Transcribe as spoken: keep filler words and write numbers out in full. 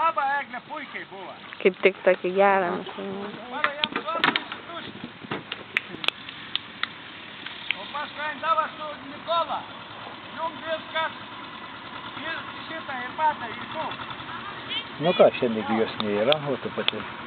Baba eglė puikiai buvo. Kaip tik tokį gerą mašiną. Mano jam svarbu įsitušti. O paskui eindavo su Nikola. Jum viskas ir šitą ir matą įsuk. Nu ką, šiandien jos nėra, o tu pati